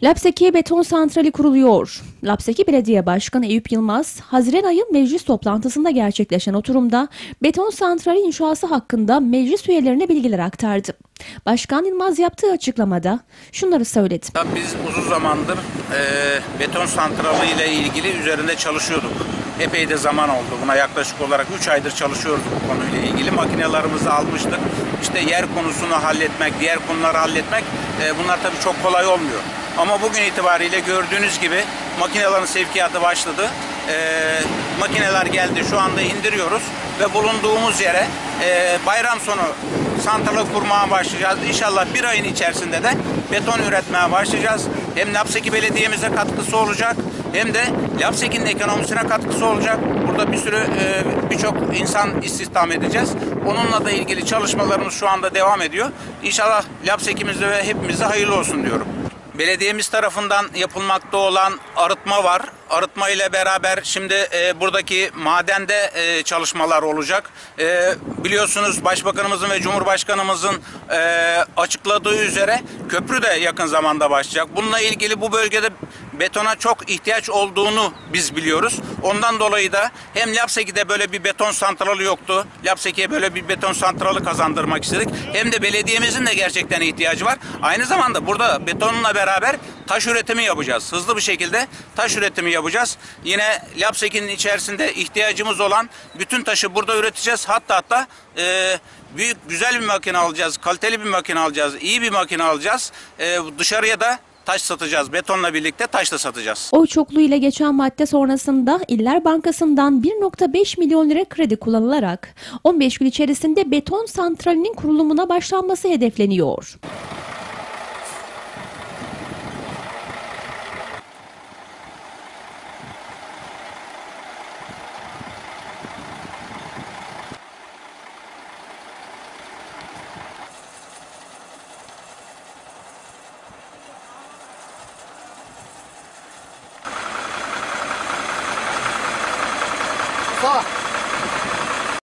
Lapseki Beton Santrali kuruluyor. Lapseki Belediye Başkanı Eyüp Yılmaz, Haziran ayı meclis toplantısında gerçekleşen oturumda beton santrali inşası hakkında meclis üyelerine bilgiler aktardı. Başkan Yılmaz yaptığı açıklamada şunları söyledi. Biz uzun zamandır beton santrali ile ilgili üzerinde çalışıyorduk. Epey de zaman oldu. Buna yaklaşık olarak 3 aydır çalışıyoruz bu konuyla ilgili. Makinelerimizi almıştık. İşte yer konusunu halletmek, diğer konuları halletmek bunlar tabii çok kolay olmuyor. Ama bugün itibariyle gördüğünüz gibi makinelerin sevkiyatı başladı. Makineler geldi. Şu anda indiriyoruz ve bulunduğumuz yere bayram sonu santralı kurmaya başlayacağız. İnşallah bir ayın içerisinde de beton üretmeye başlayacağız. Hem Lapseki Belediye'mize katkısı olacak hem de Lapseki'nin ekonomisine katkısı olacak. Burada birçok insan istihdam edeceğiz. Onunla da ilgili çalışmalarımız şu anda devam ediyor. İnşallah Lapseki'mize ve hepimize hayırlı olsun diyorum. Belediyemiz tarafından yapılmakta olan arıtma var. Arıtma ile beraber şimdi buradaki madende çalışmalar olacak. Biliyorsunuz Başbakanımızın ve Cumhurbaşkanımızın açıkladığı üzere köprü de yakın zamanda başlayacak. Bununla ilgili bu bölgede betona çok ihtiyaç olduğunu biz biliyoruz. Ondan dolayı da hem Lapseki'de böyle bir beton santralı yoktu. Lapseki'ye böyle bir beton santralı kazandırmak istedik. Hem de belediyemizin de gerçekten ihtiyacı var. Aynı zamanda burada betonla beraber taş üretimi yapacağız. Hızlı bir şekilde taş üretimi yapacağız. Yine Lapseki'nin içerisinde ihtiyacımız olan bütün taşı burada üreteceğiz. Hatta büyük, güzel bir makine alacağız. Kaliteli bir makine alacağız. İyi bir makine alacağız. Dışarıya da taş satacağız. Betonla birlikte taş da satacağız. Oy çokluğu ile geçen madde sonrasında İller Bankası'ndan 1,5 milyon lira kredi kullanılarak 15 gün içerisinde beton santralinin kurulumuna başlanması hedefleniyor. Sağ.